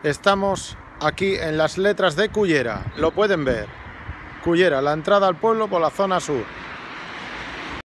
Estamos aquí en las letras de Cullera, lo pueden ver. Cullera, la entrada al pueblo por la zona sur.